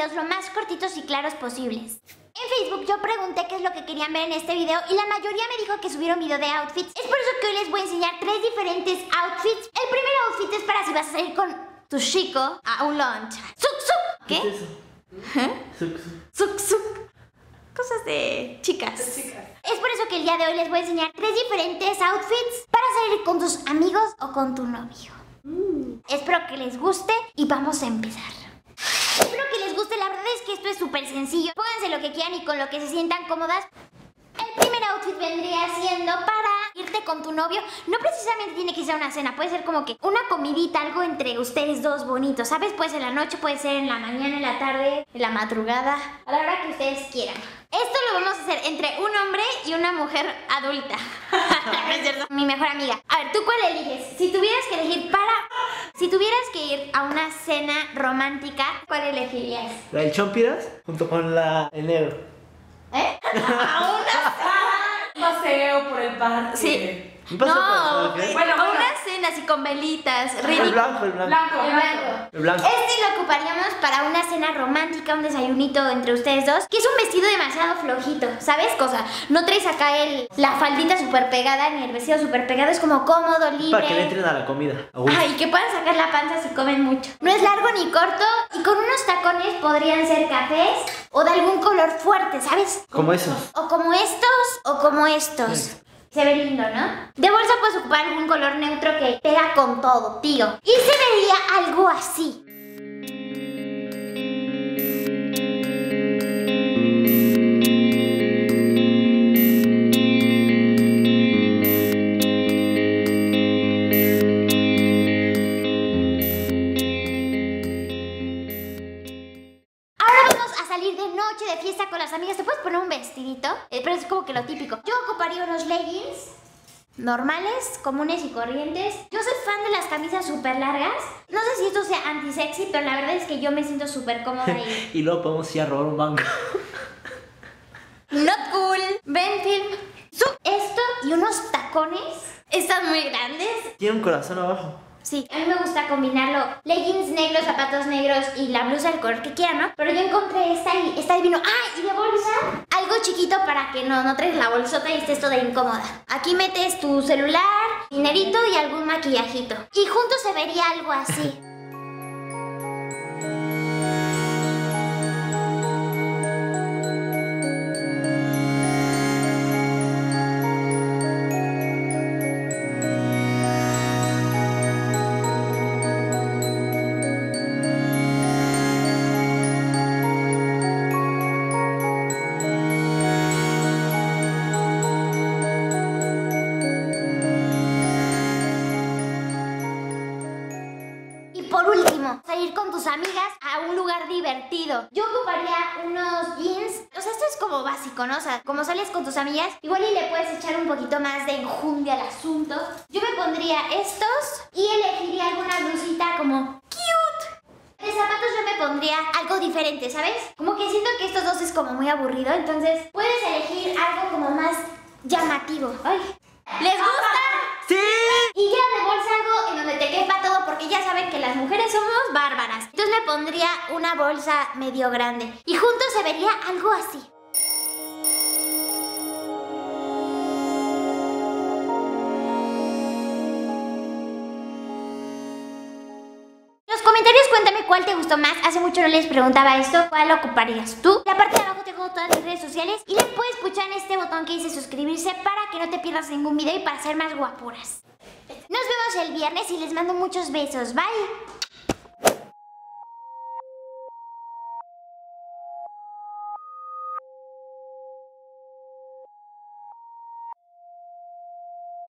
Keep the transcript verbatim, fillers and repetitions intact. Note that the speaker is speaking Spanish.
videos lo más cortitos y claros posibles. En Facebook yo pregunté qué es lo que querían ver en este video y la mayoría me dijo que subiera un video de outfits. Es por eso que hoy les voy a enseñar tres diferentes outfits. El primer outfit es para si vas a salir con tu chico a un lunch. ¡Suk, suk! ¿Qué? ¿Qué es eso? ¿Eh? Suk, suk. ¡Suk, suk! Cosas de chicas. De chicas. Es por eso que el día de hoy les voy a enseñar tres diferentes outfits para salir con tus amigos o con tu novio. Mm. Espero que les guste y vamos a empezar. Espero que les guste, la verdad es que esto es súper sencillo. Pónganse lo que quieran y con lo que se sientan cómodas. El primer outfit vendría siendo para irte con tu novio. No precisamente tiene que ser una cena, puede ser como que una comidita, algo entre ustedes dos bonito, ¿sabes? Puede ser en la noche, puede ser en la mañana, en la tarde, en la madrugada, a la hora que ustedes quieran. Esto lo vamos a hacer entre un hombre y una mujer adulta. ¿No es cierto? Mi mejor amiga. A ver, ¿tú cuál eliges? Si tuvieras que elegir para... Si tuvieras que ir a una cena romántica, ¿cuál elegirías? La del Chompiras junto con la el negro. ¿Eh? A una paseo por el parque. Sí. ¿Un paseo No, por el qué? Bueno, a bueno. una cena así con velitas, El ridículo. blanco, el blanco. Blanco, El blanco. blanco. El blanco. Este lo ocuparíamos para una cena romántica, un desayunito entre ustedes dos, que es un vestido demasiado flojito, ¿sabes? Cosa, no traes acá el, la faldita súper pegada ni el vestido súper pegado, es como cómodo, libre. Para que le entren a la comida. A gusto. Ay, que puedan sacar la panza si comen mucho. No es largo ni corto y con unos tacones podrían ser cafés o de algún color fuerte, ¿sabes? Como esos. O como estos o como estos. Sí. Se ve lindo, ¿no? De bolsa puedes ocupar algún color neutro que pega con todo, tío. Y se vería algo así. Salir de noche, de fiesta con las amigas. Te puedes poner un vestidito, eh, pero es como que lo típico. Yo ocuparía unos leggings normales, comunes y corrientes. Yo soy fan de las camisas súper largas. No sé si esto sea anti-sexy, pero la verdad es que yo me siento súper cómoda ahí. Y luego podemos ir a robar un banco. Not cool. Ven, film. Su esto y unos tacones. Están muy grandes. Tiene un corazón abajo. Sí, a mí me gusta combinarlo. Leggings negros, zapatos negros y la blusa del color que quieran, ¿no? Pero yo encontré esta y está divino. ¡Ah! Y de bolsa, algo chiquito para que no, no traes la bolsota y estés toda incómoda. Aquí metes tu celular, dinerito y algún maquillajito. Y juntos se vería algo así. Por último, salir con tus amigas a un lugar divertido. Yo ocuparía unos jeans. O sea, esto es como básico, ¿no? O sea, como sales con tus amigas, igual y le puedes echar un poquito más de enjundia al asunto. Yo me pondría estos y elegiría alguna blusita como cute. De zapatos yo me pondría algo diferente, ¿sabes? Como que siento que estos dos es como muy aburrido. Entonces, puedes elegir algo como más llamativo. Ay. ¿Les gusta? ¡Sí! Y ya de bolsa algo en donde te quepa todo, porque ya saben que las mujeres somos bárbaras. Entonces me pondría una bolsa medio grande y juntos se vería algo así. En los comentarios cuéntame cuál te gustó más. Hace mucho no les preguntaba esto. ¿Cuál ocuparías tú? En la parte de abajo tengo todas mis redes sociales y le puedes pulsar en este botón que dice suscribirse para que no te pierdas ningún video y para ser más guapuras. Nos vemos el viernes y les mando muchos besos. Bye.